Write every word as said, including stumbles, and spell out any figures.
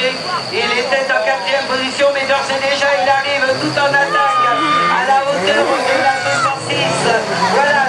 Patrick. Il était en quatrième position, mais d'ores et déjà, il arrive tout en attaque à la hauteur de la deux cent six. Voilà.